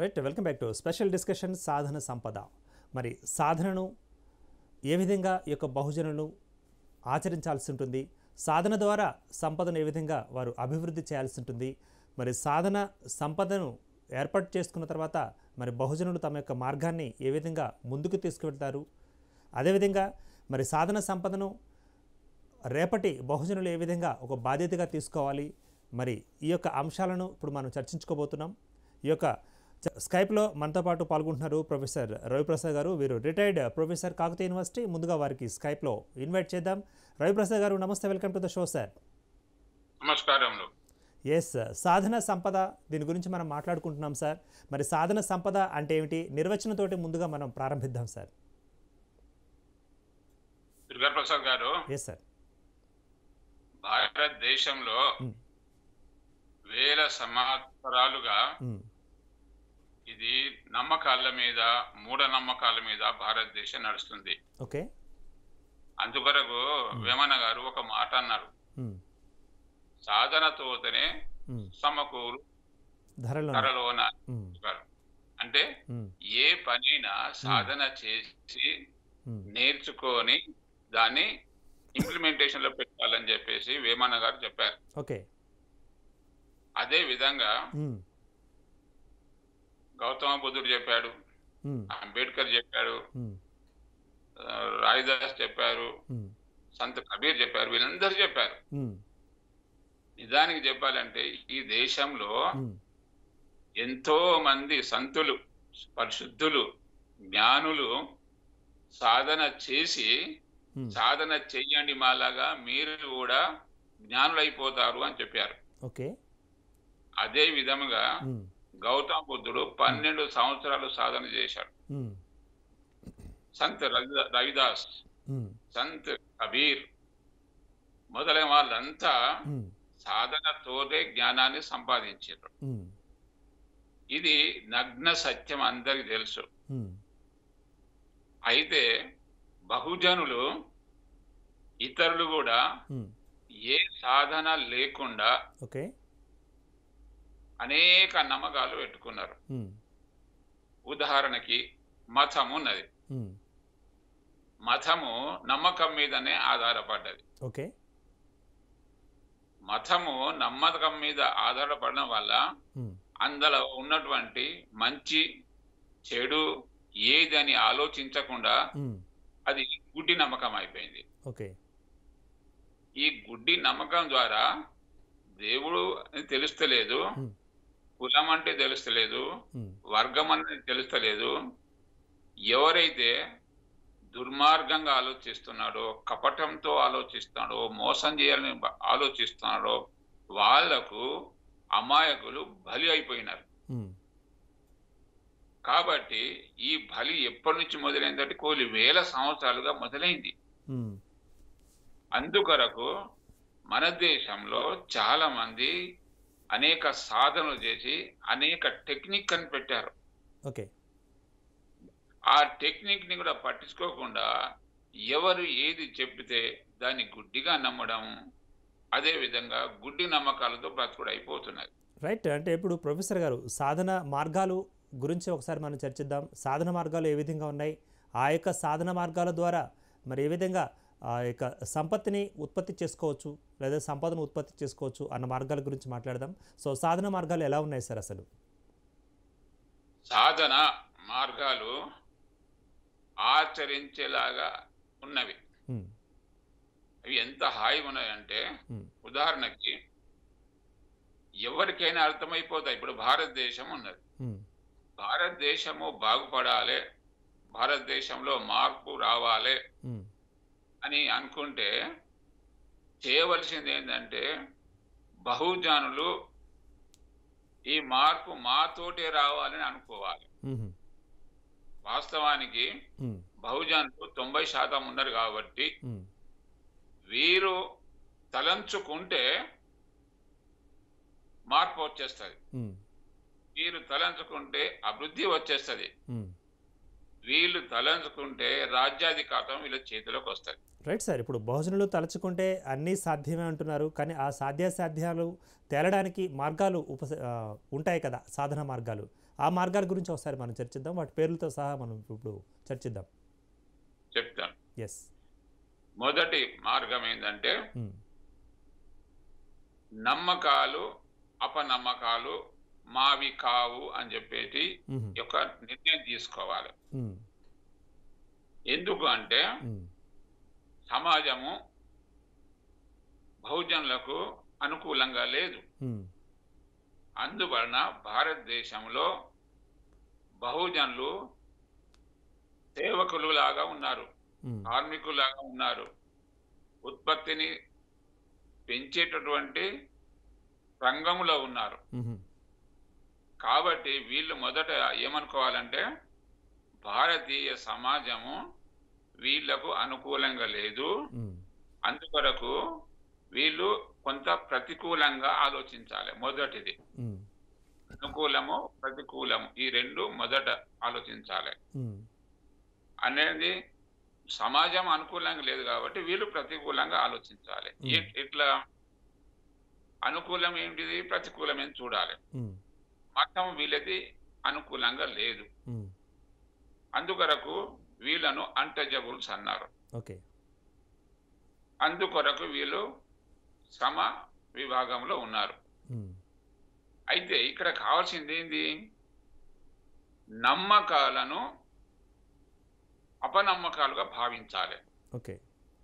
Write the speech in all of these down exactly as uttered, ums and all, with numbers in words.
Right welcome back to special discussion సాధన సంపద. మరి సాధనను ఏ విధంగా ఈ యొక్క బహుజనులు ఆచరించాల్సి ఉంటుంది, సాధన ద్వారా సంపదను ఏ విధంగా వారు అభివృద్ధి చేయాల్సి ఉంటుంది, మరి సాధన సంపదను ఏర్పాటు చేసుకున్న తర్వాత మరి బహుజనులు తమ యొక్క మార్గాన్ని ఏ విధంగా ముందుకు తీసుకువెళ్తారు, అదేవిధంగా మరి సాధన సంపదను రేపటి బహుజనులు ఏ విధంగా ఒక బాధ్యతగా తీసుకోవాలి, మరి ఈ యొక్క అంశాలను ఇప్పుడు మనం చర్చించుకోబోతున్నాం. ఈ యొక్క స్కైప్లో మనతో పాటు పాల్గొంటున్నారు ప్రొఫెసర్ రవిప్రసాద్ గారు. వీరు రిటైర్డ్ ప్రొఫెసర్ కాకతీయ యూనివర్సిటీ. ముందుగా వారికి స్కైప్లో ఇన్వైట్ చేద్దాం. రవిప్రసాద్ గారు నమస్తే, welcome to the show sir. నమస్కారం. ఎస్, సాధన సంపద దీని గురించి మనం మాట్లాడుకుంటున్నాం సార్. మరి సాధన సంపద అంటే ఏమిటి, నిర్వచనంతోటి ముందుగా మనం ప్రారంభిద్దాం సార్. దుర్గాప్రసాద్ గారు, ఎస్ సార్. భారతదేశంలో వేల సంవత్సరాలుగా ఇది నమ్మకాల మీద మూఢనమ్మకాల మీద భారతదేశం నడుస్తుంది. ఓకే. అందుకొరకు వేమన గారు ఒక మాట అన్నారు, సాధనతోనే సమకూరు ధరలోన. అంటే ఏ పనైనా సాధన చేసి నేర్చుకొని దాన్ని ఇంప్లిమెంటేషన్ లో పెట్టాలని చెప్పేసి వేమన గారు చెప్పారు. ఓకే. అదే విధంగా గౌతమ బుద్ధుడు చెప్పాడు, అంబేద్కర్ చెప్పాడు, రాయిదాస్ చెప్పారు, సంత్ కబీర్ చెప్పారు, వీళ్ళందరూ చెప్పారు. నిజానికి చెప్పాలంటే ఈ దేశంలో ఎంతో మంది సంతులు, పరిశుద్ధులు, జ్ఞానులు సాధన చేసి సాధన చెయ్యండి మాలాగా మీరు కూడా జ్ఞానులైపోతారు అని చెప్పారు. ఓకే. అదే విధముగా గౌతమ బుద్ధుడు పన్నెండు సంవత్సరాలు సాధన చేశాడు. సంత్ రవిదాస్, సంత్ కబీర్ మొదలైన వాళ్ళంతా సాధనతోనే జ్ఞానాన్ని సంపాదించారు. ఇది నగ్న సత్యం, అందరికి తెలుసు. అయితే బహుజనులు ఇతరులు కూడా ఏ సాధన లేకుండా అనేక నమ్మకాలు పెట్టుకున్నారు. ఉదాహరణకి మతము ఉన్నది. మతము నమ్మకం మీదనే ఆధారపడ్డది. ఓకే. మతము నమ్మకం మీద ఆధారపడడం వల్ల అందులో ఉన్నటువంటి మంచి చెడు ఏదని ఆలోచించకుండా అది గుడ్డి నమ్మకం అయిపోయింది. ఓకే. ఈ గుడ్డి నమ్మకం ద్వారా దేవుడు అని తెలుస్తలేదు, కులం అంటే తెలుస్తలేదు, వర్గం అంటే తెలుస్తలేదు. ఎవరైతే దుర్మార్గంగా ఆలోచిస్తున్నాడో, కపటంతో ఆలోచిస్తున్నాడో, మోసం చేయాలని ఆలోచిస్తున్నాడో వాళ్లకు అమాయకులు బలి అయిపోయినారు. కాబట్టి ఈ బలి ఎప్పటి నుంచి మొదలైందంటే కొన్ని వేల సంవత్సరాలుగా మొదలైంది. అందుకొరకు మన దేశంలో చాలా మంది అనేక సాధనలు చేసి అనేక టెక్నిక్ అని పెట్టారు. ఓకే. ఆ టెక్నిక్ ని కూడా పట్టించుకోకుండా ఎవరు ఏది చెప్తే దాన్ని గుడ్డిగా నమ్మడం, అదే విధంగా గుడ్డి నమ్మకాలతో బ్రతుకుడు అయిపోతున్నది. రైట్. అంటే ఇప్పుడు ప్రొఫెసర్ గారు సాధన మార్గాలు గురించి ఒకసారి మనం చర్చిద్దాం. సాధన మార్గాలు ఏ విధంగా ఉన్నాయి, ఆ యొక్క సాధన మార్గాల ద్వారా మరి ఏ విధంగా ఆ యొక్క సంపత్తిని ఉత్పత్తి చేసుకోవచ్చు లేదా సంపదను ఉత్పత్తి చేసుకోవచ్చు అన్న మార్గాల గురించి మాట్లాడదాం. సో సాధన మార్గాలు ఎలా ఉన్నాయి సార్? అసలు సాధన మార్గాలు ఆచరించేలాగా ఉన్నవి. అవి ఎంత హాయిగా ఉన్నాయంటే ఉదాహరణకి ఎవరికైనా అర్థమైపోతాయి. ఇప్పుడు భారతదేశం ఉన్నది, భారతదేశము బాగుపడాలి, భారతదేశంలో మార్పు రావాలి అని అనుకుంటే చేయవలసింది ఏంటంటే బహుజనులు ఈ మార్పు మాతోటే రావాలని అనుకోవాలి. వాస్తవానికి బహుజనులు తొంభై శాతం ఉన్నారు కాబట్టి వీరు తలంచుకుంటే మార్పు వచ్చేస్తుంది, వీరు తలంచుకుంటే అభివృద్ధి వచ్చేస్తుంది, వీళ్ళు తలంచుకుంటే రాజ్యాధికారం వీళ్ళ చేతిలోకి వస్తుంది. Right sir. ఇప్పుడు బహుజనులు తలుచుకుంటే అన్నీ సాధ్యమే అంటున్నారు. కానీ ఆ సాధ్యాసాధ్యాలు తేలడానికి మార్గాలు ఉప ఆ, ఉంటాయి కదా, సాధన మార్గాలు. ఆ మార్గాల గురించి ఒకసారి మనం చర్చిద్దాం. వాటి పేర్లతో సహా మనం ఇప్పుడు చర్చిద్దాం. చెప్తాను. ఎస్. మొదటి మార్గం ఏంటంటే నమ్మకాలు అపనమ్మకాలు మావి కావు అని చెప్పేసి ఒక నిర్ణయం తీసుకోవాలి. ఎందుకు అంటే సమాజము బహుజనులకు అనుకూలంగా లేదు. అందువలన భారతదేశంలో బహుజనులు సేవకులు లాగా ఉన్నారు, కార్మికులాగా ఉన్నారు. ఉత్పత్తిని పెంచేటటువంటి రంగంలో ఉన్నారు. కాబట్టి వీళ్ళు మొదట ఏమనుకోవాలంటే భారతీయ సమాజము వీళ్లకు అనుకూలంగా లేదు, అందుకొరకు వీళ్ళు కొంత ప్రతికూలంగా ఆలోచించాలి. మొదటిది అనుకూలము ప్రతికూలము ఈ రెండు మొదట ఆలోచించాలి. అనేది సమాజం అనుకూలంగా లేదు కాబట్టి వీళ్ళు ప్రతికూలంగా ఆలోచించాలి. ఇట్లా అనుకూలం ఏంటిది ప్రతికూలం ఏంటి చూడాలి. మతం వీళ్ళది అనుకూలంగా లేదు, అందుకొరకు వీళ్ళను అన్టచబుల్స్ అన్నారు. ఓకే. అందుకొరకు వీళ్ళు సమ విభాగంలో ఉన్నారు. అయితే ఇక్కడ కావాల్సింది ఏంది? నమ్మకాలను అపనమ్మకాలుగా భావించాలి. ఓకే.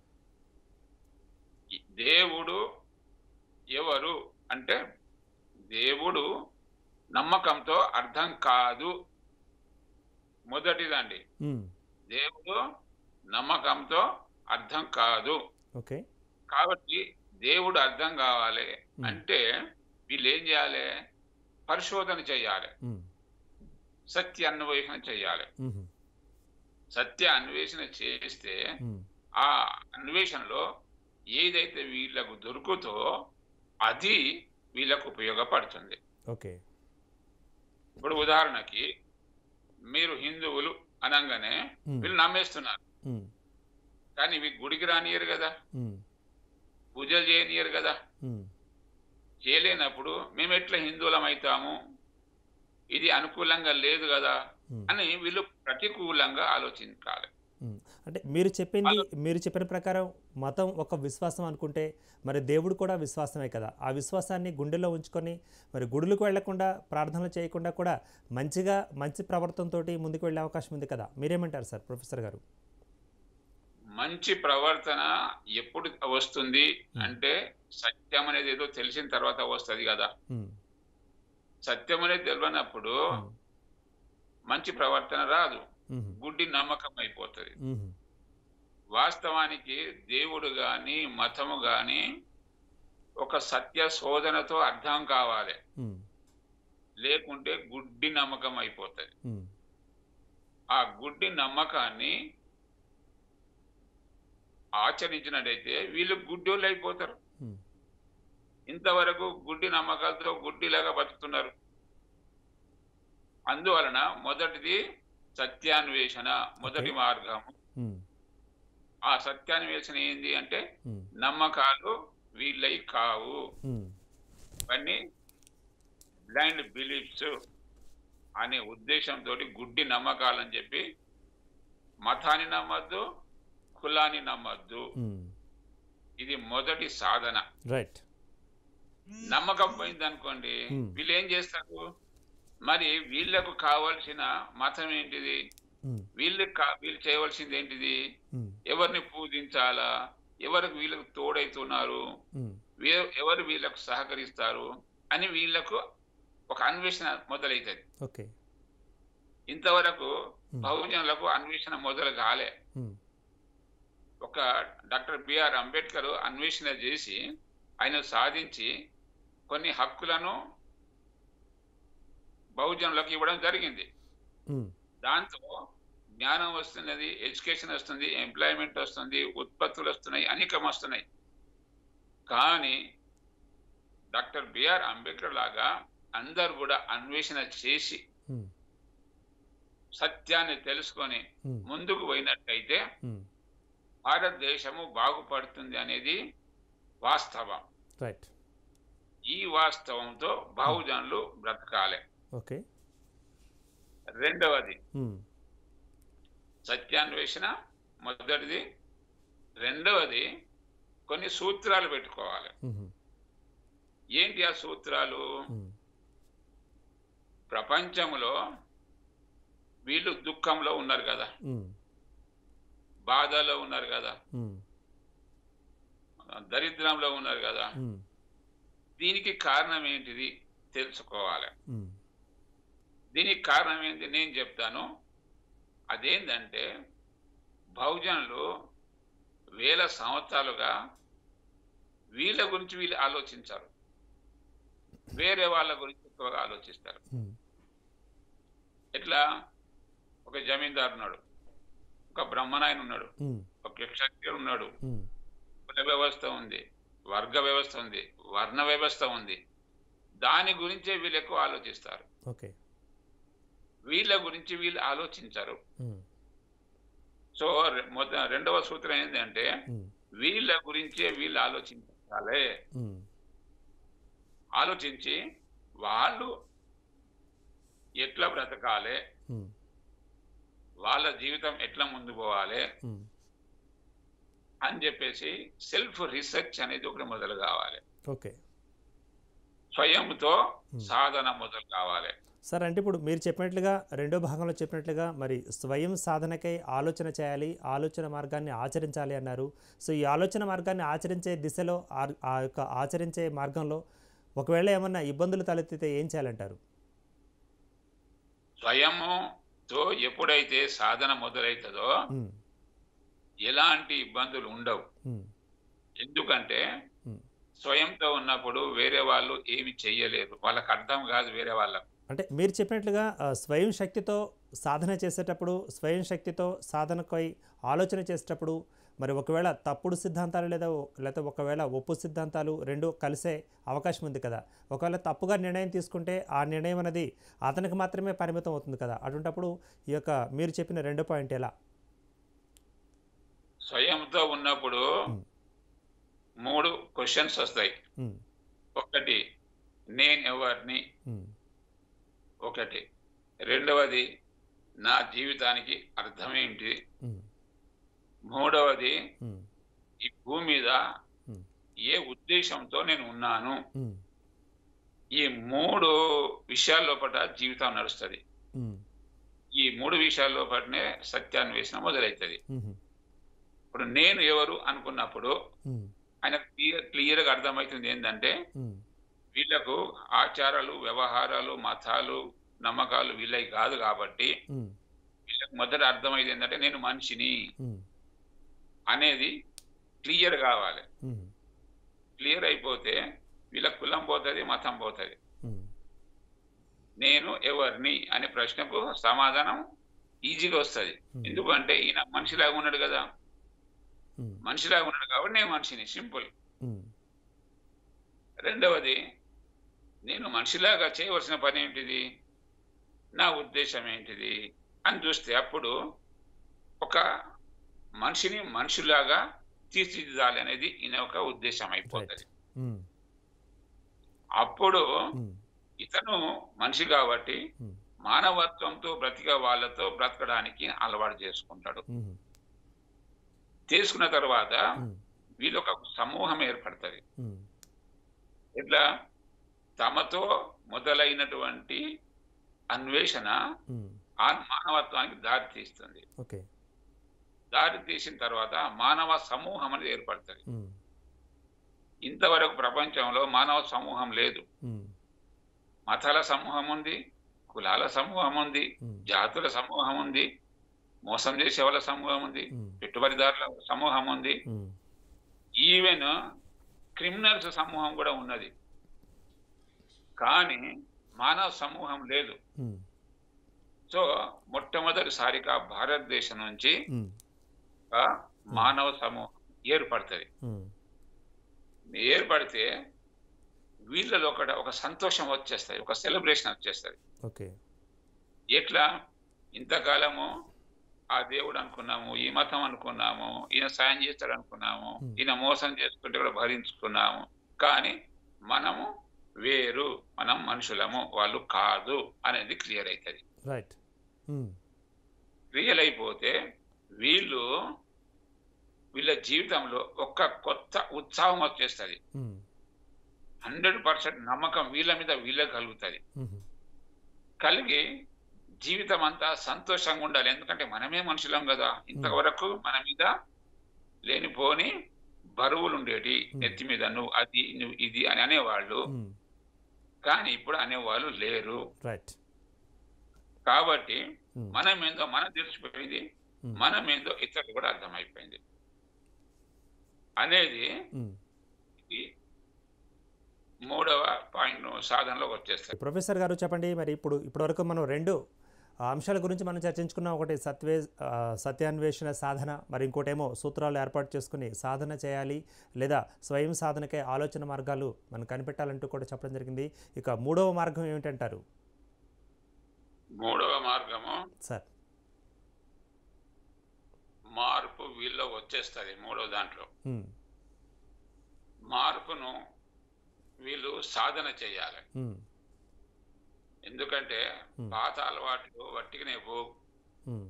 దేవుడు ఎవరు అంటే దేవుడు నమ్మకంతో అర్థం కాదు. మొదటిదండి, దేవుడు నమ్మకంతో అర్థం కాదు. ఓకే. కాబట్టి దేవుడు అర్థం కావాలి అంటే వీళ్ళు ఏం చేయాలి? పరిశోధన చేయాలి, సత్య అన్వేషణ చేయాలి. సత్య అన్వేషణ చేస్తే ఆ అన్వేషణలో ఏదైతే వీళ్ళకు దొరుకుతో అది వీళ్ళకు ఉపయోగపడుతుంది. ఓకే. ఇప్పుడు ఉదాహరణకి మీరు హిందువులు అనగానే వీళ్ళు నమ్మేస్తున్నారు, కానీ ఇవి గుడికి రానియరు కదా, పూజలు చేయనియరు కదా. చేయలేనప్పుడు మేము ఎట్లా హిందువులం అవుతాము, ఇది అనుకూలంగా లేదు కదా అని వీళ్ళు ప్రతికూలంగా ఆలోచించాలి. అంటే మీరు చెప్పింది మీరు చెప్పిన ప్రకారం మతం ఒక విశ్వాసం అనుకుంటే మరి దేవుడు కూడా విశ్వాసమే కదా. ఆ విశ్వాసాన్ని గుండెలో ఉంచుకొని మరి గుడులకు వెళ్లకుండా ప్రార్థనలు చేయకుండా కూడా మంచిగా మంచి ప్రవర్తనతో ముందుకు వెళ్ళే అవకాశం ఉంది కదా. మీరేమంటారు సార్ ప్రొఫెసర్ గారు? మంచి ప్రవర్తన ఎప్పుడు వస్తుంది అంటే సత్యం అనేది ఏదో తెలిసిన తర్వాత వస్తుంది కదా. సత్యం అనేది తెలియనప్పుడు మంచి ప్రవర్తన రాదు, గుడ్డి నమ్మకం అయిపోతుంది. వాస్తవానికి దేవుడు గాని మతము గాని ఒక సత్య శోధనతో అర్థం కావాలి, లేకుంటే గుడ్డి నమ్మకం అయిపోతుంది. ఆ గుడ్డి నమ్మకాన్ని ఆచరించినట్టయితే వీళ్ళు గుడ్డోళ్ళు అయిపోతారు. ఇంతవరకు గుడ్డి నమ్మకాలతో గుడ్డిలాగా బతుకుతున్నారు. అందువలన మొదటిది సత్యాన్వేషణ, మొదటి మార్గం. ఆ సత్యాన్వేషణ ఏంది అంటే నమ్మకాలు వీళ్ళై కావు, ఇవన్నీ బ్లైండ్ బిలీఫ్స్ అనే ఉద్దేశంతో గుడ్డి నమ్మకాలని చెప్పి మతాన్ని నమ్మద్దు, కులాన్ని నమ్మద్దు. ఇది మొదటి సాధన. రైట్. నమ్మకం పోయింది అనుకోండి, వీళ్ళు ఏం చేస్తారు? మరి వీళ్ళకు కావాల్సిన మతం ఏంటిది? వీళ్ళు వీళ్ళు చేయవలసింది ఏంటిది? ఎవరిని పూజించాలా, ఎవరికి వీళ్ళకు తోడైతున్నారు, ఎవరు వీళ్ళకు సహకరిస్తారు అని వీళ్ళకు ఒక అన్వేషణ మొదలవుతుంది. ఓకే. ఇంతవరకు బహుజనులకు అన్వేషణ మొదలు కాలే. ఒక డాక్టర్ బిఆర్ అంబేద్కర్ అన్వేషణ చేసి ఆయన సాధించి కొన్ని హక్కులను బహుజనులకు ఇవ్వడం జరిగింది. దాంతో జ్ఞానం వస్తున్నది, ఎడ్యుకేషన్ వస్తుంది, ఎంప్లాయ్మెంట్ వస్తుంది, ఉత్పత్తులు వస్తున్నాయి, అనేకం వస్తున్నాయి. కానీ డాక్టర్ బిఆర్ అంబేద్కర్ లాగా అందరు కూడా అన్వేషణ చేసి సత్యాన్ని తెలుసుకొని ఉమ్, ముందుకు పోయినట్టయితే ఉమ్, భారతదేశము బాగుపడుతుంది అనేది వాస్తవం. రైట్. ఈ వాస్తవంతో బహుజనులు బ్రతకాలి. ఓకే. రెండవది ఉమ్, సత్యాన్వేషణ మొదటిది. రెండవది కొన్ని సూత్రాలు పెట్టుకోవాలి. ఉమ్, ఏంటి ఆ సూత్రాలు? ఉమ్, ప్రపంచంలో వీళ్ళు దుఃఖంలో ఉన్నారు కదా, ఉమ్, బాధలో ఉన్నారు కదా, ఉమ్, దరిద్రంలో ఉన్నారు కదా. ఉమ్, దీనికి కారణం ఏంటిది తెలుసుకోవాలి. ఉమ్, దీనికి కారణం ఏంటి నేను చెప్తాను. అదేంటంటే బహుజనులు వేల సంవత్సరాలుగా వీళ్ళ గురించి వీళ్ళు ఆలోచించారు, వేరే వాళ్ళ గురించి ఎక్కువగా ఆలోచిస్తారు. ఉమ్, ఎట్లా? ఒక జమీందారు ఉన్నాడు, ఒక బ్రహ్మనాయన ఉన్నాడు, ఉమ్, ఒక క్షత్రియుడు ఉన్నాడు, ఉమ్, కుల వ్యవస్థ ఉంది, వర్గ వ్యవస్థ ఉంది, వర్ణ వ్యవస్థ ఉంది. దాని గురించే వీళ్ళు ఎక్కువ ఆలోచిస్తారు, ఓకే. వీళ్ళ గురించి వీళ్ళు ఆలోచించారు. ఉమ్, సో రె- మొద రెండవ సూత్రం ఏంటంటే ఉమ్, వీళ్ళ గురించే వీళ్ళు ఆలోచించాలి. ఉమ్, ఆలోచించి వాళ్ళు ఎట్లా బ్రతకాలి, ఉమ్, వాళ్ళ జీవితం ఎట్లా ముందు పోవాలి ఉమ్, అని చెప్పేసి సెల్ఫ్ రీసెర్చ్ అనేది ఒకటి మొదలు కావాలి. ఓకే. స్వయంతో సాధన మొదలు కావాలి. సార్, అంటే ఇప్పుడు మీరు చెప్పినట్లుగా రెండో భాగంలో చెప్పినట్లుగా మరి స్వయం సాధనకై ఆలోచన చేయాలి, ఆలోచన మార్గాన్ని ఆచరించాలి అన్నారు. సో ఈ ఆలోచన మార్గాన్ని ఆచరించే దిశలో ఆ- ఆ యొక్క ఆచరించే మార్గంలో ఒకవేళ ఏమన్నా ఇబ్బందులు తలెత్తితే ఏం చేయాలంటారు? స్వయముతో ఎప్పుడైతే సాధన మొదలవుతుందో ఉమ్, ఎలాంటి ఇబ్బందులు ఉండవు. ఉమ్, ఎందుకంటే ఉమ్. స్వయంతో ఉన్నప్పుడు వేరే వాళ్ళు ఏమి చెయ్యలేరు, వాళ్ళకి అర్థం కాదు వేరే వాళ్ళకు. అంటే మీరు చెప్పినట్లుగా ఆ, స్వయం శక్తితో సాధన చేసేటప్పుడు, స్వయం శక్తితో సాధనకై ఆలోచన చేసేటప్పుడు మరి ఒకవేళ తప్పుడు సిద్ధాంతాలు లేదా లేదా ఒకవేళ ఒప్పు సిద్ధాంతాలు రెండు కలిసే అవకాశం ఉంది కదా. ఒకవేళ తప్పుగా నిర్ణయం తీసుకుంటే ఆ నిర్ణయం అనేది అతనికి మాత్రమే పరిమితం అవుతుంది కదా. అటువంటప్పుడు ఈ యొక్క మీరు చెప్పిన రెండో పాయింట్ ఎలా? స్వయంతో ఉన్నప్పుడు ఉమ్, మూడు క్వశ్చన్స్ వస్తాయి. ఉమ్, ఒకటి, నేను ఎవరిని? ఉమ్, ఒకటి. రెండవది, నా జీవితానికి అర్థమేంటి? ఉమ్, మూడవది, ఉమ్, ఈ భూమి మీద ఉమ్, ఏ ఉద్దేశంతో నేను ఉన్నాను? ఉమ్, ఈ మూడు విషయాల లోపల జీవితం నడుస్తుంది. ఉమ్, ఈ మూడు విషయాల లోపలనే సత్యాన్వేషణ మొదలవుతుంది. ఉమ్, ఇప్పుడు నేను ఎవరు అనుకున్నప్పుడు ఉమ్, ఆయన క్లియర్ క్లియర్గా అర్థమవుతుంది ఏంటంటే ఉమ్, వీళ్ళకు ఆచారాలు, వ్యవహారాలు, మతాలు, నమ్మకాలు వీళ్ళవి కాదు. కాబట్టి ఉమ్, వీళ్ళకి మొదట అర్థమైంది ఏంటంటే నేను మనిషిని ఉమ్, అనేది క్లియర్ కావాలి. ఉమ్, క్లియర్ అయిపోతే వీళ్ళ కులం పోతుంది, మతం పోతుంది. ఉమ్, నేను ఎవరిని అనే ప్రశ్నకు సమాధానం ఈజీగా వస్తుంది. Hmm. ఎందుకంటే ఈయన మనిషిలాగా ఉన్నాడు కదా, ఉమ్, మనిషిలాగా ఉన్నాడు కాబట్టి నేను మనిషిని, సింపుల్. ఉమ్, రెండవది, నేను మనిషిలాగా చేయవలసిన పని ఏంటిది, నా ఉద్దేశం ఏంటిది అని చూస్తే అప్పుడు ఒక మనిషిని మనిషిలాగా తీర్చిదిద్దాలి అనేది ఈయన ఒక ఉద్దేశం అయిపోతుంది. ఉమ్, అప్పుడు ఉమ్, ఇతను మనిషి కాబట్టి ఉమ్, మానవత్వంతో బ్రతికే వాళ్ళతో బ్రతకడానికి అలవాటు చేసుకుంటాడు. ఉమ్, చేసుకున్న తర్వాత ఉమ్, వీళ్ళొక సమూహం ఏర్పడుతుంది. ఉమ్, ఇట్లా తమతో మొదలైనటువంటి అన్వేషణ ఉమ్, ఆ మానవత్వానికి దారి తీస్తుంది. ఓకే. దారి తీసిన తర్వాత మానవ సమూహం అనేది ఏర్పడుతుంది. ఉమ్, ఇంతవరకు ప్రపంచంలో మానవ సమూహం లేదు. ఉమ్, మతాల సమూహం ఉంది, కులాల సమూహం ఉంది, ఉమ్, జాతుల సమూహం ఉంది, మోసం చేసే వాళ్ళ సమూహం ఉంది, ఉమ్, పెట్టుబడిదారుల సమూహం ఉంది, ఉమ్, ఈవెన్ క్రిమినల్స్ సమూహం కూడా ఉన్నది. కానీ మానవ సమూహం లేదు. ఉమ్, సో మొట్టమొదటిసారిగా భారతదేశం నుంచి ఉమ్, ఒక మానవ సమూహం ఏర్పడుతుంది. ఉమ్, ఏర్పడితే వీళ్ళలో ఒక ఒక సంతోషం వచ్చేస్తుంది, ఒక సెలబ్రేషన్ వచ్చేస్తుంది. ఓకే. ఎట్లా? ఇంతకాలము ఆ దేవుడు అనుకున్నాము, ఈ మతం అనుకున్నాము, ఈయన సాయం చేస్తాడు అనుకున్నాము, ఉమ్, ఈయన మోసం చేసుకుంటే కూడా భరించుకున్నాము. కానీ మనము వేరు, మనం మనుషులము, వాళ్ళు కాదు అనేది క్లియర్ అవుతుంది. రైట్. ఉమ్, క్లియర్ అయిపోతే వీళ్ళు వీళ్ళ జీవితంలో ఒక కొత్త ఉత్సాహం వచ్చేస్తుంది. ఉమ్, హండ్రెడ్ పర్సెంట్ నమ్మకం వీళ్ళ మీద వీళ్ళకి కలుగుతుంది. ఉమ్, కలిగి జీవితం అంతా సంతోషంగా ఉండాలి. ఎందుకంటే మనమే మనుషులం కదా. ఇంతవరకు మన మీద లేనిపోని బరువులు ఉండేటి, నెత్తి మీద నువ్వు అది నువ్వు ఇది అని అనేవాళ్ళు. ఉమ్, కానీ ఇప్పుడు అనేవాళ్ళు లేరు. రైట్. కాబట్టి ఉమ్, మనమేందో మనం తెలిసిపోయింది, ఉమ్, మనమేందో ఇతరులు కూడా అర్థమైపోయింది అనేది ఉమ్. ఈ మూడవ పాయింట్ సాధనలోకి వచ్చేస్తుంది. ప్రొఫెసర్ గారు చెప్పండి, మరి ఇప్పుడు ఇప్పటివరకు మనం రెండు ఆ, అంశాల గురించి మనం చర్చించుకున్నాం. ఒకటి సత్వే ఆ, సత్యాన్వేషణ సాధన, మరి ఇంకోటేమో సూత్రాలు ఏర్పాటు చేసుకుని సాధన చేయాలి లేదా స్వయం సాధనకే ఆలోచన మార్గాలు మనం కనిపెట్టాలంటూ కూడా చెప్పడం జరిగింది. ఇక మూడవ మార్గం ఏమిటంటారు మూడవ మార్గము సార్? మార్పు వీళ్ళు వచ్చేస్తుంది. మూడో దాంట్లో ఉమ్, మార్పును వీళ్ళు సాధన చేయాలి. ఉమ్, ఎందుకంటే Hmm. పాత అలవాట్లు వట్టిగానే పోవు, ఉమ్,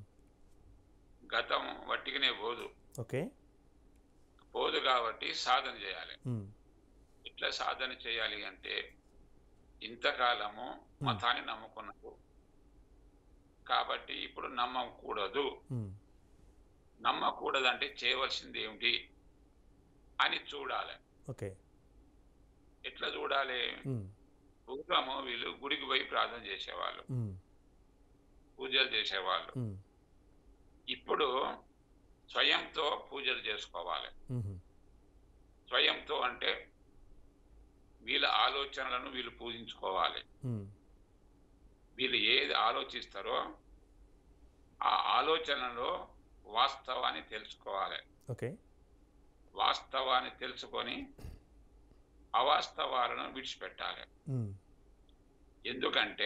గతం వట్టిగానే పోదు ఓకే. పోదు కాబట్టి సాధన చేయాలి. ఉమ్, ఇట్లా సాధన చేయాలి అంటే ఇంతకాలము మతాన్ని నమ్ముకున్నావు కాబట్టి ఇప్పుడు నమ్మకూడదు. ఉమ్, నమ్మకూడదంటే చేయవలసింది ఏమిటి అని చూడాలి. ఓకే. ఎట్లా చూడాలి? ఉమ్, పూర్వము వీళ్ళు గుడికి పోయి ప్రార్థన చేసేవాళ్ళు, ఉమ్, పూజలు చేసేవాళ్ళు. ఉమ్, ఇప్పుడు స్వయంతో పూజలు చేసుకోవాలి. ఉమ్, స్వయంతో అంటే వీళ్ళ ఆలోచనలను వీళ్ళు పూజించుకోవాలి. ఉమ్, వీళ్ళు ఏది ఆలోచిస్తారో ఆ ఆలోచనలో వాస్తవాన్ని తెలుసుకోవాలి. ఓకే. వాస్తవాన్ని తెలుసుకొని అవాస్తవాలను విడిచిపెట్టాలి. ఉమ్, ఎందుకంటే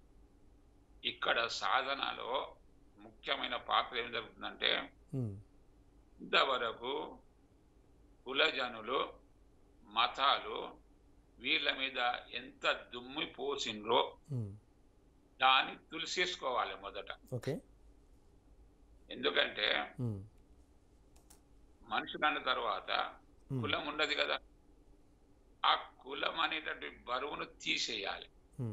ఇక్కడ సాధనలో ముఖ్యమైన పాత్ర ఏం జరుగుతుందంటే ఉమ్, ఇంతవరకు కులజనులు మతాలు వీళ్ళ మీద ఎంత దుమ్మి పోసిండ్రో ఉమ్, దాన్ని తులసేసుకోవాలి మొదట. ఓకే. ఎందుకంటే ఉమ్, మనుషులు అన్న తర్వాత ఉమ్, కులం ఉండదు కదా. ఆ కులం అనేటువంటి బరువును తీసేయాలి. ఉమ్,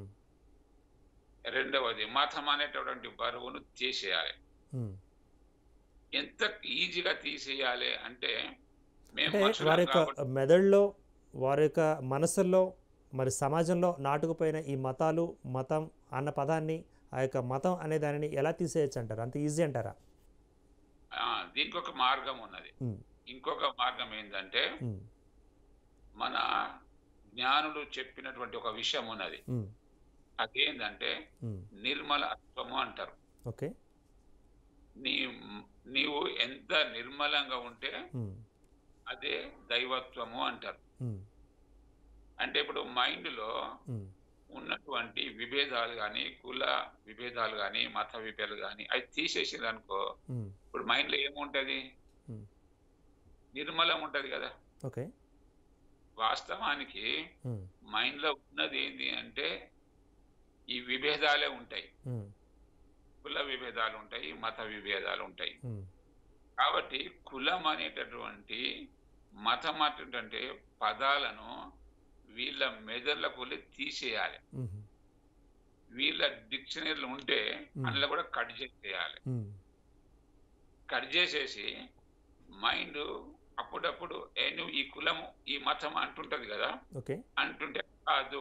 రెండవది మతం అనేటటువంటి బరువును తీసేయాలి. ఉమ్. ఎంత ఈజీగా తీసేయాలి అంటే మేము అంటే మనుషులం వారి యొక్క కాబట్టి మెదడులో, వారి యొక్క మనసుల్లో, మరి సమాజంలో నాటుకుపోయిన ఈ మతాలు, మతం అన్న పదాన్ని, ఆ యొక్క మతం అనే దానిని ఎలా తీసేయచ్చు అంటారు? అంత ఈజీ అంటారా? ఆ, దీనికి ఒక మార్గం ఉన్నది. ఉమ్, ఇంకొక మార్గం ఏంటంటే ఉమ్, మన జ్ఞానులు చెప్పినటువంటి ఒక విషయం ఉన్నది. ఉమ్, అదేంటంటే ఉమ్, నిర్మలత్వము అంటారు. ఓకే. నీ నీవు ఎంత నిర్మలంగా ఉంటే ఉమ్, అదే దైవత్వము అంటారు. ఉమ్, అంటే ఇప్పుడు మైండ్లో ఉమ్, ఉన్నటువంటి విభేదాలు కానీ, కుల విభేదాలు కానీ, మత విభేదాలు కానీ అవి తీసేసింది అనుకో, ఉమ్, ఇప్పుడు మైండ్లో ఏముంటది? ఉమ్, నిర్మలం ఉంటది కదా. ఓకే. వాస్తవానికి ఉమ్, మైండ్లో ఉన్నది ఏంటి అంటే ఈ విభేదాలే ఉంటాయి. ఉమ్, కుల విభేదాలు ఉంటాయి, మత విభేదాలు ఉంటాయి. ఉమ్, కాబట్టి కులం అనేటటువంటి మతం అనేటటువంటి పదాలను వీళ్ళ మెదళ్ళకు వెళ్ళి తీసేయాలి. ఉమ్, వీళ్ళ డిక్షనరీలు ఉంటే అందులో కూడా కట్ చేసేయాలి. ఉమ్, కట్ చేసేసి మైండ్ అప్పుడప్పుడు ఏ నువ్వు ఈ కులము ఈ మతం అంటుంటది కదా, ఓకే. అంటుంటే కాదు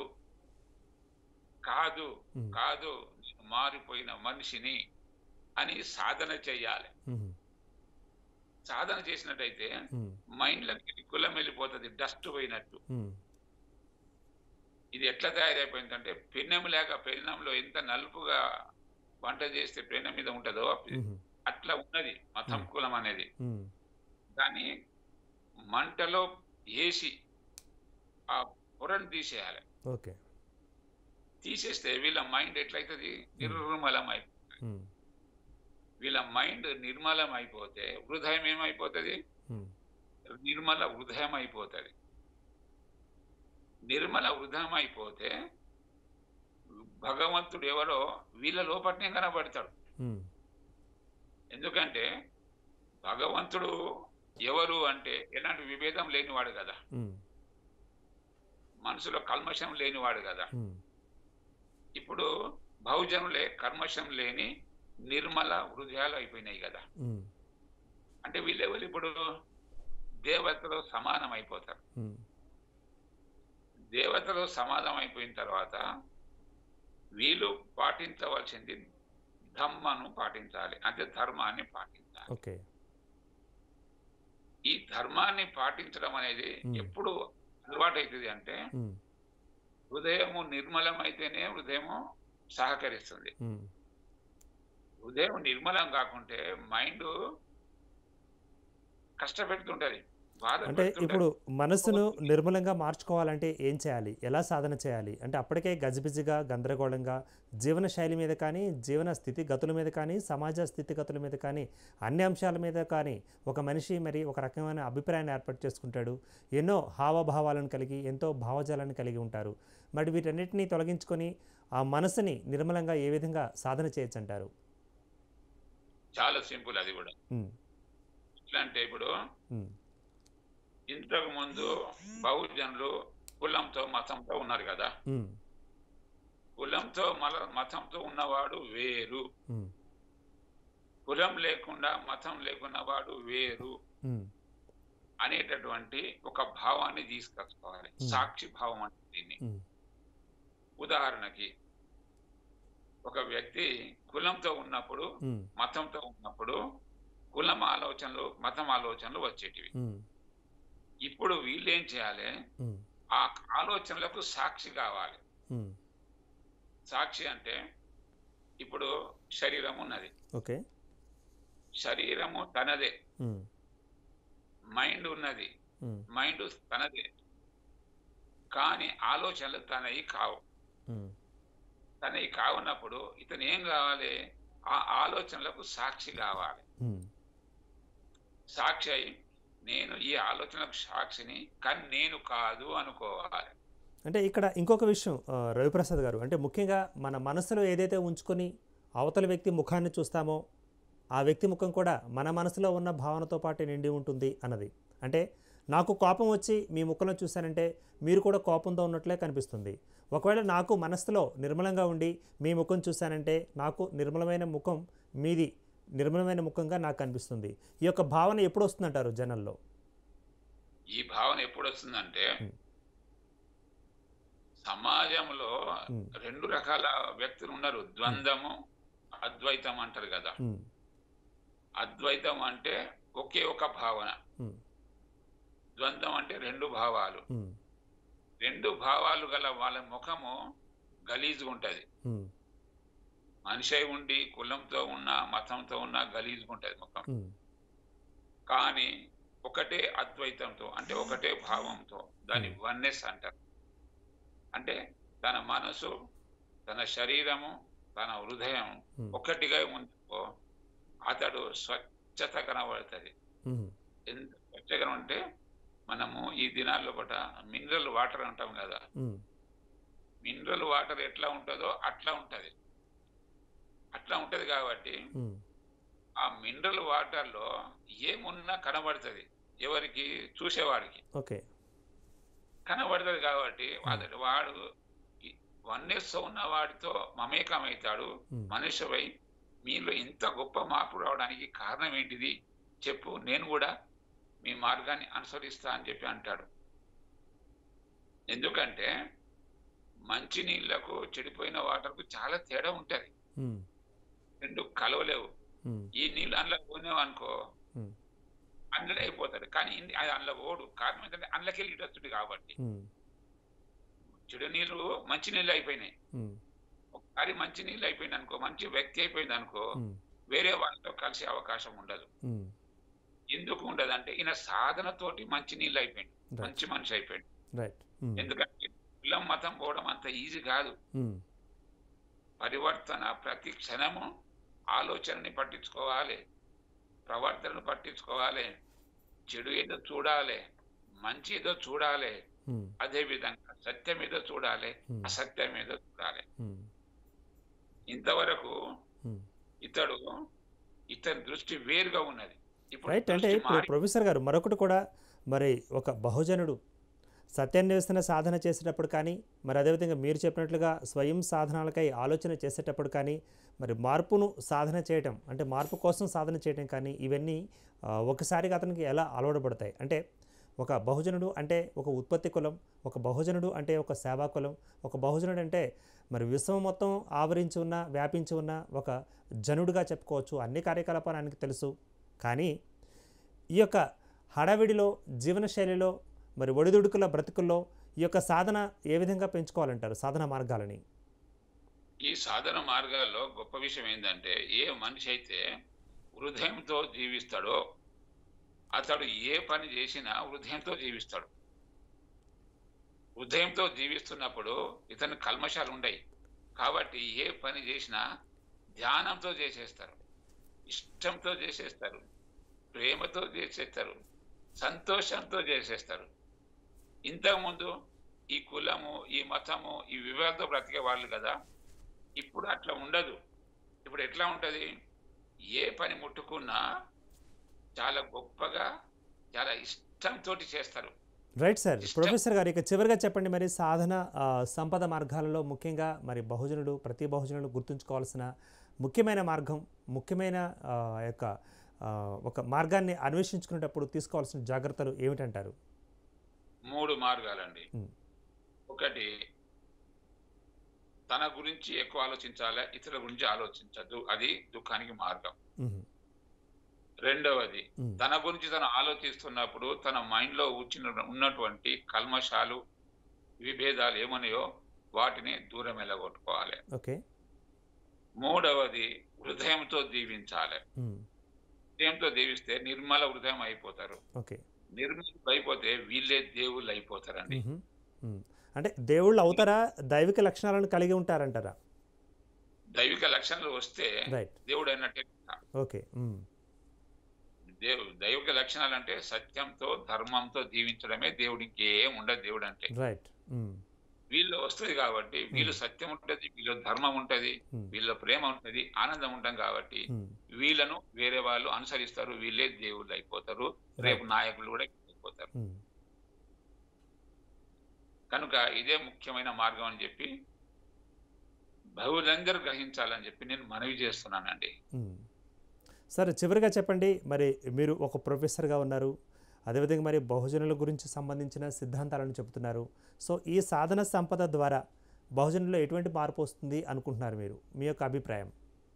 కాదు ఉమ్, కాదు నేను మారిపోయిన మనిషిని అని సాధన చెయ్యాలి. ఉమ్, సాధన చేసినట్టయితే ఉమ్, మైండ్లోకి కులం వెళ్ళిపోతుంది, డస్ట్ పోయినట్టు. ఉమ్, ఇది ఎట్లా తయారైపోయిందంటే పెన్నెం లేక పెన్నంలో ఎంత నలుపుగా వంట చేస్తే పెన్నెం మీద ఉంటుందో ఉమ్, అట్లా ఉన్నది మతం కులం అనేది. ఉమ్, దాన్ని మంటలో వేసి ఆ పొరను తీసేయాలి. ఓకే. తీసేస్తే వీళ్ళ మైండ్ ఎట్లయితుంది? నిర్మలం అయిపోతుంది. ఉమ్, వీళ్ళ మైండ్ నిర్మలం అయిపోతే హృదయం ఏమైపోతుంది? ఉమ్, నిర్మల హృదయం అయిపోతుంది. నిర్మల హృదయం అయిపోతే భగవంతుడు ఎవరో వీళ్ళ లోపట్నే కనబడతాడు. ఉమ్, ఎందుకంటే భగవంతుడు ఎవరు అంటే ఎలాంటి విభేదం లేనివాడు కదా, ఉమ్, మనసులో కల్మషం లేనివాడు కదా. ఉమ్, ఇప్పుడు బహుజనులే కల్మషం లేని నిర్మల హృదయాలు అయిపోయినాయి కదా. ఉమ్, అంటే వీళ్ళెవరు ఇప్పుడు దేవతలో సమానం అయిపోతారు. ఉమ్, దేవతలో సమానం అయిపోయిన తర్వాత వీళ్ళు పాటించవలసింది ధమ్మను పాటించాలి, అంటే ధర్మాన్ని పాటించాలి. ఓకే. ఈ ధర్మాన్ని పాటించడం అనేది ఉమ్, ఎప్పుడు అలవాటు అవుతుంది అంటే ఉమ్, హృదయము నిర్మలం అయితేనే హృదయము సహకరిస్తుంది. ఉమ్. హృదయం నిర్మలం కాకుంటే మైండ్ కష్టపెడుతుంటది, బాధ అంటే పెడుతుంటది. ఇప్పుడు మనసును నిర్మలంగా మార్చుకోవాలంటే ఏం చేయాలి, ఎలా సాధన చేయాలి? అంటే అప్పటికే గజిబిజిగా గందరగోళంగా జీవన శైలి మీద కానీ, జీవన స్థితిగతుల మీద కానీ, సమాజ స్థితిగతుల మీద కానీ, అన్ని అంశాల మీద కానీ ఒక మనిషి మరి ఒక రకమైన అభిప్రాయాన్ని ఏర్పాటు చేసుకుంటాడు. ఎన్నో హావభావాలను కలిగి ఎంతో భావజాలాన్ని కలిగి ఉంటారు. మరి వీటన్నిటిని తొలగించుకొని ఆ మనసుని నిర్మలంగా ఏ విధంగా సాధన చేయొచ్చు అంటారు? చాలా సింపుల్ అది కూడా. ఉమ్, ఎట్లా అంటే ఇప్పుడు ఉమ్, ఇంతకు ముందు బహుజనులు కులంతో మతంతో ఉన్నారు కదా. ఉమ్, కులంతో మల మతంతో ఉన్నవాడు వేరు, ఉమ్, కులం లేకుండా మతం లేకున్న వాడు వేరు ఉమ్, అనేటటువంటి ఒక భావాన్ని తీసుకొచ్చుకోవాలి. ఉమ్. సాక్షి భావం అంటే దీన్ని. ఉమ్, ఉదాహరణకి ఒక వ్యక్తి కులంతో ఉన్నప్పుడు, ఉమ్, మతంతో ఉన్నప్పుడు కులం ఆలోచనలు మతం ఆలోచనలు వచ్చేటివి. ఉమ్, ఇప్పుడు వీళ్ళు ఏం చేయాలి? ఉమ్, ఆ ఆలోచనలకు సాక్షి కావాలి. ఉమ్. సాక్షి అంటే ఇప్పుడు శరీరం ఉన్నది, ఓకే. శరీరము తనదే. ఉమ్, మైండ్ ఉన్నది, ఉమ్, మైండ్ తనదే. కానీ ఆలోచనలు తనవి కావు. ఉమ్, తనవి కావున్నప్పుడు ఇతను ఏం కావాలి? ఆ ఆలోచనలకు సాక్షి కావాలి. ఉమ్, సాక్షి అయి నేను ఈ ఆలోచనలకు సాక్షిని, కానీ నేను కాదు అనుకోవాలి. అంటే ఇక్కడ ఇంకొక విషయం ఆ, రవిప్రసాద్ గారు, అంటే ముఖ్యంగా మన మనసులో ఏదైతే ఉంచుకొని అవతల వ్యక్తి ముఖాన్ని చూస్తామో ఆ వ్యక్తి ముఖం కూడా మన మనసులో ఉన్న భావనతో పాటు నిండి ఉంటుంది అన్నది. అంటే నాకు కోపం వచ్చి మీ ముఖంలో చూశానంటే మీరు కూడా కోపంతో ఉన్నట్లే కనిపిస్తుంది. ఒకవేళ నాకు మనసులో నిర్మలంగా ఉండి మీ ముఖం చూశానంటే నాకు నిర్మలమైన ముఖం మీది నిర్మలమైన ముఖంగా నాకు కనిపిస్తుంది. ఈ యొక్క భావన ఎప్పుడు వస్తుందంటారు జనంలో? ఈ భావన ఎప్పుడు వస్తుందంటే ఉమ్. సమాజంలో ఉమ్, రెండు రకాల వ్యక్తులు ఉన్నారు. ద్వంద్వము, అద్వైతం అంటారు కదా. ఉమ్, అద్వైతం అంటే ఒకే ఒక భావన, ఉమ్, ద్వంద్వం అంటే రెండు భావాలు. ఉమ్, రెండు భావాలు గల వాళ్ళ ముఖము గలీజుగా ఉంటది. ఉమ్, మనిషి అయి ఉండి కులంతో ఉన్న మతంతో ఉన్న గలీజుగా ఉంటది ముఖం. ఉమ్, కానీ ఒకటే అద్వైతంతో అంటే ఒకటే భావంతో దాని వన్నెస్ అంటారు. అంటే తన మనసు, తన శరీరము, తన హృదయం ఉమ్, ఒకటిగా ఉందో అతడు స్వచ్ఛత కనబడుతుంది. ఉమ్, ఎంత స్వచ్ఛగా అంటే మనము ఈ దినాల్లో పట మినరల్ వాటర్ అంటాం కదా. ఉమ్, మినరల్ వాటర్ ఎట్లా ఉంటుందో అట్లా ఉంటది. అట్లా ఉంటది కాబట్టి ఉమ్, ఆ మినరల్ వాటర్లో ఏమున్నా కనబడుతుంది ఎవరికి? చూసేవాడికి ఓకే. కనబడుతుంది. కాబట్టి అతడు వాడు వన్నెస్ ఉన్న వాడితో మమేకమవుతాడు. ఉమ్, మనిషిపై మీలో ఇంత గొప్ప మార్పు రావడానికి కారణం ఏంటిది చెప్పు, నేను కూడా మీ మార్గాన్ని అనుసరిస్తా అని చెప్పి అంటాడు. ఎందుకంటే మంచి నీళ్లకు చెడిపోయిన వాటర్కు చాలా తేడా ఉంటది. ఉమ్, రెండు కలవలేవు. ఉమ్, ఈ నీళ్ళు అందులో పోయినావు అనుకో ఉమ్, అందులో అయిపోతాడు. కానీ ఇన్ని- అది అందులో ఓడు. కారణం ఏంటంటే అందులోకి వెళ్ళి వస్తుంది కాబట్టి. ఉమ్, చెడు నీళ్ళు మంచి నీళ్ళు అయిపోయినాయి. ఉమ్, ఒకసారి మంచి నీళ్ళు అయిపోయింది అనుకో, మంచి వ్యక్తి అయిపోయింది అనుకో, ఉమ్, వేరే వాళ్ళతో కలిసే అవకాశం ఉండదు. ఉమ్, ఎందుకు ఉండదు అంటే ఈయన సాధనతోటి మంచి నీళ్ళు అయిపోయింది, రైట్, మంచి మనిషి అయిపోయింది. రైట్. ఉమ్, ఎందుకంటే కులం మతం పోవడం అంత ఈజీ కాదు. ఉమ్, పరివర్తన ప్రతి క్షణము ఆలోచనని పట్టించుకోవాలి, ప్రవర్తనను పట్టించుకోవాలి, చెడు ఏదో చూడాలి, మంచి ఏదో చూడాలి, ఉమ్, అదే విధంగా సత్యం ఏదో చూడాలి, ఉమ్, అసత్యం ఏదో చూడాలి. ఉమ్, ఇంతవరకు ఉమ్. ఇతడు ఇతని దృష్టి వేరుగా ఉన్నది. ఇప్పుడు రైట్. అంటే దృష్టి ఇప్పుడు మారి ప్రొఫెసర్ గారు మరొకటి కూడా, మరి ఒక బహుజనుడు సత్యాన్వేషణ సాధన చేసేటప్పుడు కానీ, మరి అదేవిధంగా మీరు చెప్పినట్లుగా స్వయం సాధనాలకై ఆలోచన చేసేటప్పుడు కానీ, మరి మార్పును సాధన చేయటం అంటే మార్పు కోసం సాధన చేయటం కానీ, ఇవన్నీ ఆ, ఒకసారిగా అతనికి ఎలా అలవడబడతాయి అంటే, ఒక బహుజనుడు అంటే ఒక ఉత్పత్తి కులం, ఒక బహుజనుడు అంటే ఒక సేవా కులం, ఒక బహుజనుడు అంటే మరి విశ్వం మొత్తం ఆవరించి ఉన్న వ్యాపించి ఉన్న ఒక జనుడుగా చెప్పుకోవచ్చు. అన్ని కార్యకలాపాలు ఆయనకు తెలుసు. కానీ ఈ యొక్క హడావిడిలో జీవనశైలిలో మరి ఒడిదుడుకుల బ్రతుకుల్లో ఈ యొక్క సాధన ఏ విధంగా పెంచుకోవాలంటారు, సాధన మార్గాలని? ఈ సాధన మార్గాల్లో గొప్ప విషయం ఏంటంటే, ఏ మనిషి అయితే హృదయంతో జీవిస్తాడో అతడు ఏ పని చేసినా హృదయంతో జీవిస్తాడు. హృదయంతో జీవిస్తున్నప్పుడు ఇతని కల్మషాలు ఉండయి. కాబట్టి ఏ పని చేసినా ధ్యానంతో చేసేస్తారు, ఇష్టంతో చేసేస్తారు, ప్రేమతో చేసేస్తారు, సంతోషంతో చేసేస్తారు. ఇంతకుముందు ఈ కులము, ఈ మతము, ఈ వివాదాలతో బ్రతికే వాళ్ళు కదా. ఇప్పుడు అట్లా ఉండదు. ఇప్పుడు ఎట్లా ఉంటుంది? ఏ పని ముట్టుకున్నా చాలా గొప్పగా, చాలా ఇష్టంతో చేస్తారు. Right sir. ఇష్టం ప్రొఫెసర్ గారు ఇక చివరిగా చెప్పండి, మరి సాధన ఆ, సంపద మార్గాలలో ముఖ్యంగా మరి బహుజనుడు, ప్రతి బహుజనుడు గుర్తుంచుకోవాల్సిన ముఖ్యమైన మార్గం, ముఖ్యమైన ఆ, యొక్క ఆ, ఒక మార్గాన్ని అన్వేషించుకునేటప్పుడు తీసుకోవాల్సిన జాగ్రత్తలు ఏమిటంటారు? మూడు మార్గాలండి. ఉమ్, ఒకటి, తన గురించి ఎక్కువ ఆలోచించాలి, ఇతరుల గురించి ఆలోచించద్దు. అది దుఃఖానికి మార్గం. ఉమ్, రెండవది, ఉమ్, తన గురించి తను ఆలోచిస్తున్నప్పుడు తన మైండ్ లో వచ్చిన ఉన్నటువంటి కల్మషాలు, విభేదాలు ఏమన్నాయో వాటిని దూరం వెళ్ళగొట్టుకోవాలి. ఓకే. మూడవది, హృదయంతో దీవించాలి. ఉమ్, హృదయంతో దీవిస్తే నిర్మల హృదయం అయిపోతారు. ఓకే. నిర్మల అయిపోతే వీళ్ళే దేవుళ్ళు అయిపోతారండి. ఉహుం, ఉమ్. అంటే దేవుళ్ళు అవుతారా, దైవిక లక్షణాలను కలిగి ఉంటారంటారా? దైవిక లక్షణాలు వస్తే రైట్. దేవుడు అన్నట్టే. ఓకే. ఉమ్, దేవు దైవిక లక్షణాలు అంటే సత్యంతో, ధర్మంతో జీవించడమే దేవుడు. ఇంకేం ఉండదు దేవుడు అంటే. రైట్. ఉమ్, వీళ్ళు వస్తుంది కాబట్టి, వీళ్ళు సత్యం ఉంటది, వీళ్ళు ధర్మం ఉంటది, ఉమ్, వీళ్ళ ప్రేమ ఉంటది, ఆనందం ఉంటాం కాబట్టి ఉమ్, వీళ్ళను వేరే వాళ్ళు అనుసరిస్తారు. వీళ్ళే దేవుళ్ళు అయిపోతారు, రేపు నాయకులు కూడా అయిపోతారు. ఉమ్. కనుక ఇదే ముఖ్యమైన మార్గం అని చెప్పి బహుళందరూ గ్రహించాలని చెప్పి నేను మనవి చేస్తున్నానండి. ఉమ్. సరే, చివరిగా చెప్పండి, మరి మీరు ఒక ప్రొఫెసర్గా ఉన్నారు, అదేవిధంగా మరి బహుజనుల గురించి సంబంధించిన సిద్ధాంతాలను చెబుతున్నారు. సో ఈ సాధన సంపద ద్వారా బహుజనుల్లో ఎటువంటి మార్పు వస్తుంది అనుకుంటున్నారు మీరు, మీ యొక్క అభిప్రాయం?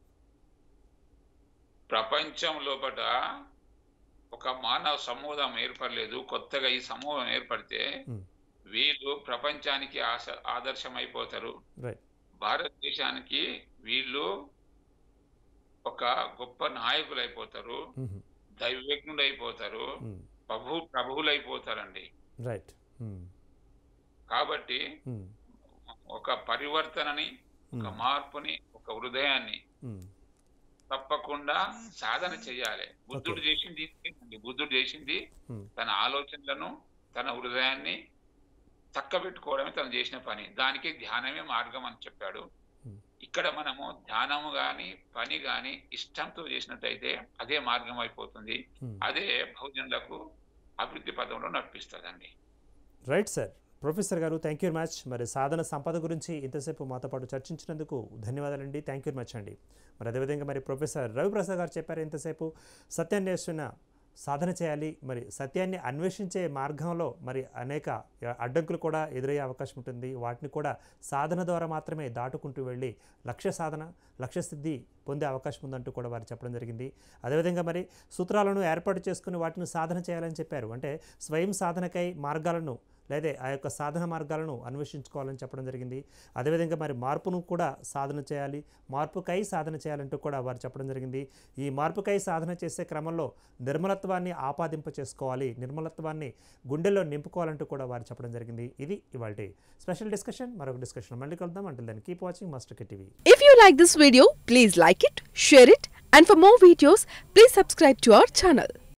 ప్రపంచం లోపల ఒక మానవ సమూహం ఏర్పడలేదు. కొత్తగా ఈ సమూహం ఏర్పడితే ఉమ్, వీళ్ళు ప్రపంచానికి ఆశ ఆదర్శం అయిపోతారు. రైట్. భారతదేశానికి వీళ్ళు ఒక గొప్ప నాయకులు అయిపోతారు, ఉహుం, దైవజ్ఞులు అయిపోతారు, ఉమ్, ప్రభు ప్రభువులు అయిపోతారండి. రైట్. ఉమ్, కాబట్టి ఉమ్, ఒక పరివర్తనని, ఒక ఉమ్, మార్పుని, ఒక హృదయాన్ని ఉమ్, తప్పకుండా సాధన చేయాలి. బుద్ధుడు చేసింది ఇదేనండి. బుద్ధుడు చేసింది ఉమ్, తన ఆలోచనలను, తన హృదయాన్ని చక్కబెట్టుకోవడమే తను చేసిన పని. దానికి ధ్యానమే మార్గం అని చెప్పాడు. ఉమ్. ఇక్కడ మనము ధ్యానము గాని, పని గాని ఇష్టంతో చేసినట్టయితే అదే మార్గం అయిపోతుంది. ఉమ్. అదే బహుజనులకు అభివృద్ధి పదంలో నడిపిస్తుందండి. Right sir. ప్రొఫెసర్ గారు, థ్యాంక్ యూ మచ్. మరి సాధన సంపద గురించి ఇంతసేపు మాతో పాటు చర్చించినందుకు ధన్యవాదాలండి. థ్యాంక్ యూ మచ్ అండి. మరి అదేవిధంగా మరి ప్రొఫెసర్ రవిప్రసాద్ గారు చెప్పారు ఇంతసేపు సత్యాన్వేషణ సాధన చేయాలి, మరి సత్యాన్ని అన్వేషించే మార్గంలో మరి అనేక అడ్డంకులు కూడా ఎదురయ్యే అవకాశం ఉంటుంది. వాటిని కూడా సాధన ద్వారా మాత్రమే దాటుకుంటూ వెళ్ళి లక్ష్య సాధన, లక్ష్య సిద్ధి పొందే అవకాశం ఉందంటూ కూడా వారు చెప్పడం జరిగింది. అదేవిధంగా మరి సూత్రాలను ఏర్పాటు చేసుకుని వాటిని సాధన చేయాలని చెప్పారు. అంటే స్వయం సాధనకై మార్గాలను, లేదా ఆ యొక్క సాధన మార్గాలను అన్వేషించుకోవాలని చెప్పడం జరిగింది. అదేవిధంగా మరి మార్పును కూడా సాధన చేయాలి, మార్పుకై సాధన చేయాలంటూ కూడా వారు చెప్పడం జరిగింది. ఈ మార్పుకై సాధన చేసే క్రమంలో నిర్మలత్వాన్ని ఆపాదింప చేసుకోవాలి, నిర్మలత్వాన్ని గుండెల్లో నింపుకోవాలంటూ కూడా వారు చెప్పడం జరిగింది. ఇది ఇవాల్టి స్పెషల్ డిస్కషన్. మరొక డిస్కషన్ మళ్ళీ కలుద్దాం. Until then keep watching master K TV. If you like this video, please like it, share it, and for more videos, please subscribe to our channel.